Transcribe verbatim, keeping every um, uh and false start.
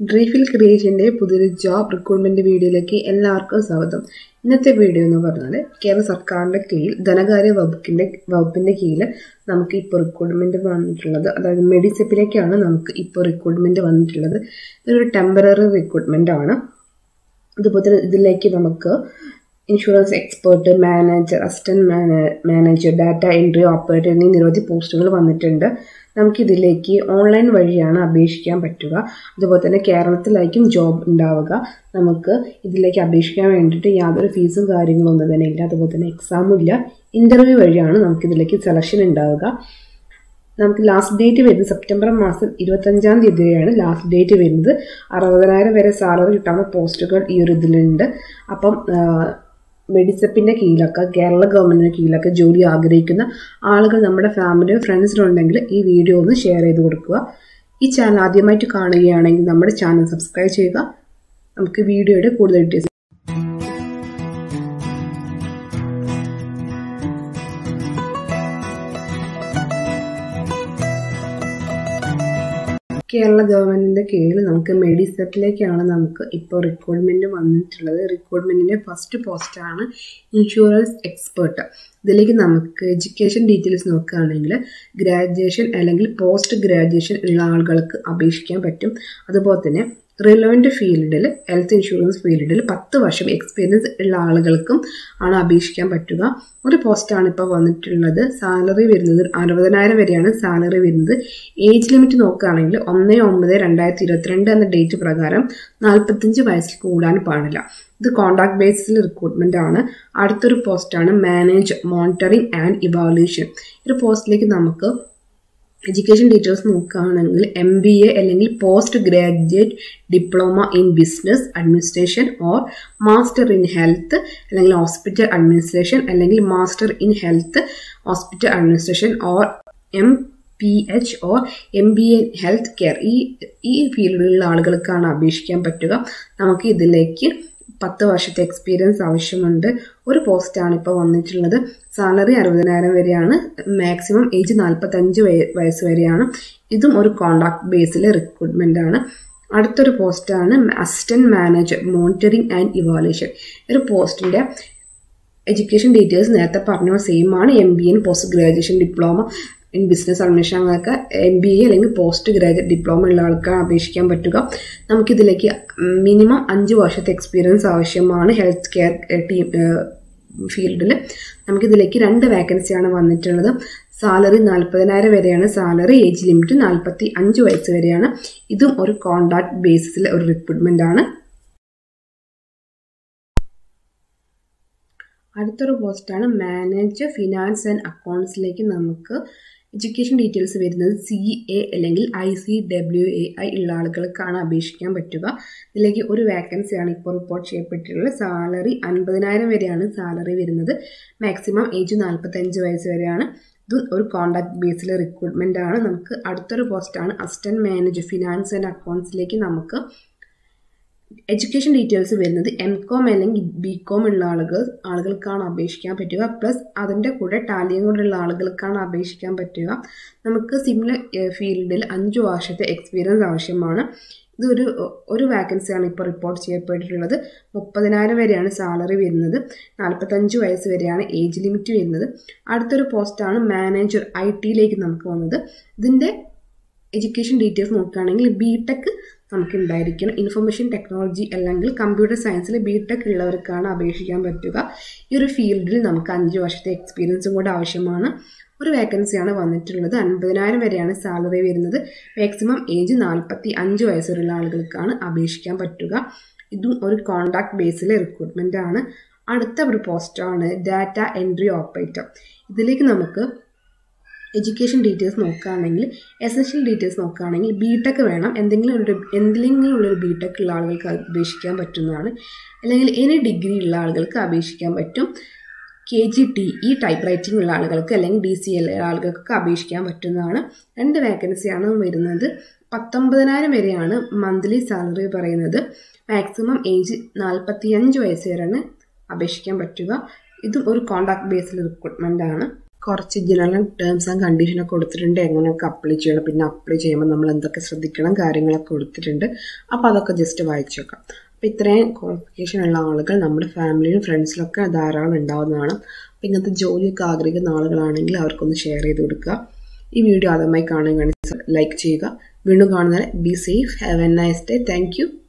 ഡ്രീഫിൽ ക്രിയേഷൻ്റെ പുതിയൊരു job recruitment വീഡിയോയിലേക്ക് എല്ലാവർക്കും സ്വാഗതം. ഇന്നത്തെ വീഡിയോ എന്ന് പറഞ്ഞാൽ കേരള സർക്കാരിൻ്റെ കീഴിൽ ധനകാര്യ വകുപ്പിൻ്റെ വകുപ്പിൻ്റെ കീഴിൽ നമുക്ക് ഇപ്പോൾ റിക്രൂട്ട്മെൻറ്റ് വന്നിട്ടുള്ളത്, അതായത് മെഡിസെപ്പിലേക്കാണ് നമുക്ക് ഇപ്പോൾ റിക്രൂട്ട്മെൻറ്റ് വന്നിട്ടുള്ളത്. ഇതൊരു ടെമ്പററി റിക്രൂട്ട്മെൻ്റ് ആണ്. അതുപോലെ തന്നെ ഇതിലേക്ക് നമുക്ക് insurance expert, manager, assistant manager, data entry operator എന്നീ നിരവധി പോസ്റ്റുകൾ വന്നിട്ടുണ്ട്. നമുക്കിതിലേക്ക് ഓൺലൈൻ വഴിയാണ് അപേക്ഷിക്കാൻ പറ്റുക. അതുപോലെ തന്നെ കേരളത്തിലായിരിക്കും ജോബ് ഉണ്ടാവുക. നമുക്ക് ഇതിലേക്ക് അപേക്ഷിക്കാൻ വേണ്ടിയിട്ട് യാതൊരു ഫീസും കാര്യങ്ങളും ഒന്നും തന്നെ ഇല്ല. അതുപോലെ തന്നെ എക്സാമും ഇല്ല. ഇൻ്റർവ്യൂ വഴിയാണ് നമുക്കിതിലേക്ക് സെലക്ഷൻ ഉണ്ടാവുക. നമുക്ക് ലാസ്റ്റ് ഡേറ്റ് വരുന്നത് സെപ്റ്റംബർ മാസം ഇരുപത്തഞ്ചാം തീയതി വരെയാണ് ലാസ്റ്റ് ഡേറ്റ് വരുന്നത്. അറുപതിനായിരം വരെ സാലറി കിട്ടാവുന്ന പോസ്റ്റുകൾ ഈ ഒരു ഇതിലുണ്ട്. അപ്പം മെഡിസെപ്പിൻ്റെ കീഴിലൊക്കെ കേരള ഗവൺമെൻറ്റിൻ്റെ കീഴിലൊക്കെ ജോലി ആഗ്രഹിക്കുന്ന ആളുകൾ നമ്മുടെ ഫാമിലിയോ ഫ്രണ്ട്സിനോ ഉണ്ടെങ്കിൽ ഈ വീഡിയോ ഒന്ന് ഷെയർ ചെയ്ത് കൊടുക്കുക. ഈ ചാനൽ ആദ്യമായിട്ട് കാണുകയാണെങ്കിൽ നമ്മുടെ ചാനൽ സബ്സ്ക്രൈബ് ചെയ്യുക. നമുക്ക് വീഡിയോയുടെ കൂടുതൽ ഡീറ്റെയിൽസ് കേരള ഗവൺമെൻറ്റിൻ്റെ കീഴിൽ നമുക്ക് മെഡിസെപ്പിലേക്കാണ് നമുക്ക് ഇപ്പോൾ റിക്രൂട്ട്മെൻറ്റ് വന്നിട്ടുള്ളത്. റിക്രൂട്ട്മെൻറ്റിൻ്റെ ഫസ്റ്റ് പോസ്റ്റാണ് ഇൻഷുറൻസ് എക്സ്പേർട്ട്. ഇതിലേക്ക് നമുക്ക് എഡ്യൂക്കേഷൻ ഡീറ്റെയിൽസ് നോക്കുകയാണെങ്കിൽ ഗ്രാജുവേഷൻ അല്ലെങ്കിൽ പോസ്റ്റ് ഗ്രാജുവേഷൻ ഉള്ള ആളുകൾക്ക് അപേക്ഷിക്കാൻ പറ്റും. അതുപോലെ തന്നെ റിലവൻ്റ് ഫീൽഡിൽ ഹെൽത്ത് ഇൻഷുറൻസ് ഫീൽഡിൽ പത്ത് വർഷം എക്സ്പീരിയൻസ് ഉള്ള ആളുകൾക്കും ആണ് അപേക്ഷിക്കാൻ പറ്റുക. ഒരു പോസ്റ്റാണ് ഇപ്പോൾ വന്നിട്ടുള്ളത്. സാലറി വരുന്നത് അറുപതിനായിരം വരെയാണ് സാലറി വരുന്നത്. ഏജ് ലിമിറ്റ് നോക്കുകയാണെങ്കിൽ ഒന്ന് ഒമ്പത് രണ്ടായിരത്തി ഇരുപത്തിരണ്ട് എന്ന ഡേറ്റ് പ്രകാരം നാൽപ്പത്തഞ്ച് വയസ്സിൽ കൂടാൻ പാടില്ല. ഇത് കോൺട്രാക്ട് ബേസിൽ റിക്രൂട്ട്മെന്റ് ആണ്. അടുത്തൊരു പോസ്റ്റാണ് മാനേജർ മോണിറ്ററിംഗ് ആൻഡ് ഇവാലുവേഷൻ. ഒരു പോസ്റ്റിലേക്ക് നമുക്ക് എഡ്യൂക്കേഷൻ ഡീറ്റെയിൽസ് നോക്കുകയാണെങ്കിൽ എം ബി എ അല്ലെങ്കിൽ post graduate diploma in business administration or master in health അല്ലെങ്കിൽ ഹോസ്പിറ്റൽ അഡ്മിനിസ്ട്രേഷൻ അല്ലെങ്കിൽ master in health hospital administration or M P H or M B A health care. ഈ ഈ ഫീൽഡിലുള്ള ആളുകൾക്കാണ് അപേക്ഷിക്കാൻ പറ്റുക. നമുക്ക് ഇതിലേക്ക് പത്ത് വർഷത്തെ എക്സ്പീരിയൻസ് ആവശ്യമുണ്ട്. ഒരു പോസ്റ്റാണ് ഇപ്പോൾ വന്നിട്ടുള്ളത്. സാലറി അറുപതിനായിരം വരെയാണ്. മാക്സിമം ഏജ് നാൽപ്പത്തഞ്ച് വയസ്സ് വരെയാണ്. ഇതും ഒരു കോൺട്രാക്ട് ബേസിലെ റിക്രൂട്ട്മെന്റ് ആണ്. അടുത്തൊരു പോസ്റ്റാണ് assistant manager monitoring and evaluation. ഒരു പോസ്റ്റിന്റെ എഡ്യൂക്കേഷൻ ഡീറ്റെയിൽസ് നേരത്തെ പറഞ്ഞ സെയിം ആണ്. M B A post graduation diploma in business administration അങ്ങനെയൊക്കെ എം ബി എ അല്ലെങ്കിൽ പോസ്റ്റ് ഗ്രാജുവേറ്റ് ഡിപ്ലോമ ഉള്ള ആൾക്കാണ് അപേക്ഷിക്കാൻ പറ്റുക. നമുക്കിതിലേക്ക് മിനിമം അഞ്ച് വർഷത്തെ എക്സ്പീരിയൻസ് ആവശ്യമാണ് ഹെൽത്ത് കെയർ ടീം ഫീൽഡിൽ. നമുക്കിതിലേക്ക് രണ്ട് വേക്കൻസിയാണ് വന്നിട്ടുള്ളത്. സാലറി നാൽപ്പതിനായിരം വരെയാണ് സാലറി. ഏജ് ലിമിറ്റ് നാൽപ്പത്തി അഞ്ച് വയസ്സ് വരെയാണ്. ഇതും ഒരു കോൺട്രാക്ട് ബേസിസിലെ ഒരു റിക്രൂട്ട്മെന്റ് ആണ്. അടുത്തൊരു പോസ്റ്റാണ് മാനേജർ ഫിനാൻസ് ആൻഡ് അക്കൗണ്ട്സിലേക്ക് നമുക്ക് എഡ്യൂക്കേഷൻ ഡീറ്റെയിൽസ് വരുന്നത് സി എ അല്ലെങ്കിൽ I C W A I ഉള്ള ആളുകൾക്കാണ് അപേക്ഷിക്കാൻ പറ്റുക. ഇതിലേക്ക് ഒരു വേക്കൻസിയാണ് ഇപ്പോൾ റിപ്പോർട്ട് ചെയ്യപ്പെട്ടിട്ടുള്ളത്. സാലറി അൻപതിനായിരം വരെയാണ് സാലറി വരുന്നത്. മാക്സിമം ഏജ് നാൽപ്പത്തഞ്ച് വയസ്സ് വരെയാണ്. ഇത് ഒരു കോൺട്രാക്ട് ബേസിലെ റിക്രൂട്ട്മെന്റ് ആണ്. നമുക്ക് അടുത്തൊരു പോസ്റ്റാണ് അസിസ്റ്റന്റ് മാനേജർ ഫിനാൻസ് ആൻഡ് അക്കൗണ്ട്സിലേക്ക് നമുക്ക് എഡ്യൂക്കേഷൻ ഡീറ്റെയിൽസ് വരുന്നത് എം കോം അല്ലെങ്കിൽ ബി കോം ഉള്ള ആളുകൾ ആളുകൾക്കാണ് അപേക്ഷിക്കാൻ പറ്റുക. പ്ലസ് അതിൻ്റെ കൂടെ ടാലിയും കൂടെ ഉള്ള ആളുകൾക്കാണ് അപേക്ഷിക്കാൻ പറ്റുക. നമുക്ക് സിമിലർ ഫീൽഡിൽ അഞ്ച് വർഷത്തെ എക്സ്പീരിയൻസ് ആവശ്യമാണ്. ഇതൊരു ഒരു വേക്കൻസിയാണ് ഇപ്പോൾ റിപ്പോർട്ട് ചെയ്യപ്പെട്ടിട്ടുള്ളത്. മുപ്പതിനായിരം വരെയാണ് സാലറി വരുന്നത്. നാൽപ്പത്തഞ്ച് വയസ്സ് വരെയാണ് ഏജ് ലിമിറ്റ് വരുന്നത്. അടുത്തൊരു പോസ്റ്റാണ് മാനേജർ ഐ ടിയിലേക്ക് നമുക്ക് വന്നത്. ഇതിൻ്റെ എഡ്യൂക്കേഷൻ ഡീറ്റെയിൽസ് നോക്കുകയാണെങ്കിൽ ബി ടെക് നമുക്ക് ഉണ്ടായിരിക്കണം. ഇൻഫർമേഷൻ ടെക്നോളജി അല്ലെങ്കിൽ കമ്പ്യൂട്ടർ സയൻസിൽ ബി ടെക് ഉള്ളവർക്കാണ് അപേക്ഷിക്കാൻ പറ്റുക. ഈ ഒരു ഫീൽഡിൽ നമുക്ക് അഞ്ച് വർഷത്തെ എക്സ്പീരിയൻസും കൂടെ ആവശ്യമാണ്. ഒരു വേക്കൻസിയാണ് വന്നിട്ടുള്ളത്. അൻപതിനായിരം വരെയാണ് സാലറി വരുന്നത്. മാക്സിമം ഏജ് നാൽപ്പത്തി അഞ്ച് വയസ്സുള്ള ആളുകൾക്കാണ് അപേക്ഷിക്കാൻ പറ്റുക. ഇതും ഒരു കോൺട്രാക്ട് ബേസിലെ റിക്രൂട്ട്മെന്റ് ആണ്. അടുത്ത ഒരു പോസ്റ്റാണ് ഡാറ്റ എൻട്രി ഓപ്പറേറ്റർ. ഇതിലേക്ക് നമുക്ക് എഡ്യൂക്കേഷൻ ഡീറ്റെയിൽസ് നോക്കുകയാണെങ്കിൽ എസൻഷ്യൽ ഡീറ്റെയിൽസ് നോക്കുകയാണെങ്കിൽ ബി ടെക് വേണം. എന്തെങ്കിലും ഒരു എന്തെങ്കിലും ഉള്ളൊരു ബി ടെക് ഉള്ള ആളുകൾക്ക് അപേക്ഷിക്കാൻ പറ്റുന്നതാണ്. അല്ലെങ്കിൽ എനി ഡിഗ്രി ഉള്ള ആളുകൾക്ക് അപേക്ഷിക്കാൻ പറ്റും. K G T E type writing ഉള്ള ആളുകൾക്ക് അല്ലെങ്കിൽ ഡി സി എൽ ആളുകൾക്ക് അപേക്ഷിക്കാൻ പറ്റുന്നതാണ്. രണ്ട് വേക്കൻസിയാണ് വരുന്നത്. പത്തൊമ്പതിനായിരം വരെയാണ് മന്ത്ലി സാലറി പറയുന്നത്. മാക്സിമം ഏജ് നാൽപ്പത്തി അഞ്ച് വയസ്സ് വരെയാണ് അപേക്ഷിക്കാൻ പറ്റുക. ഇതും ഒരു കോൺട്രാക്ട് ബേസിൽ റിക്രൂട്ട്മെന്റ് ആണ്. കുറച്ച് ജനറൽ ടേംസ് ആൻഡ് കണ്ടീഷനൊക്കെ കൊടുത്തിട്ടുണ്ട്, എങ്ങനെയൊക്കെ അപ്ലൈ ചെയ്യണം, പിന്നെ അപ്ലൈ ചെയ്യുമ്പോൾ നമ്മൾ എന്തൊക്കെ ശ്രദ്ധിക്കണം കാര്യങ്ങളൊക്കെ കൊടുത്തിട്ടുണ്ട്. അപ്പോൾ അതൊക്കെ ജസ്റ്റ് വായിച്ചു നോക്കാം. അപ്പോൾ ഇത്രയും ക്വാളിഫിക്കേഷൻ ഉള്ള ആളുകൾ നമ്മുടെ ഫാമിലിയിലും ഫ്രണ്ട്സിലൊക്കെ ധാരാളം ഉണ്ടാവുന്നതാണ്. അപ്പോൾ ഇങ്ങനത്തെ ജോലിയൊക്കെ ആഗ്രഹിക്കുന്ന ആളുകളാണെങ്കിൽ അവർക്കൊന്ന് ഷെയർ ചെയ്ത് കൊടുക്കുക. ഈ വീഡിയോ ആദ്യമായി കാണുകയാണെങ്കിൽ ലൈക്ക് ചെയ്യുക. വീണ്ടും കാണുന്നവരെ be safe, have a nice day. Thank U.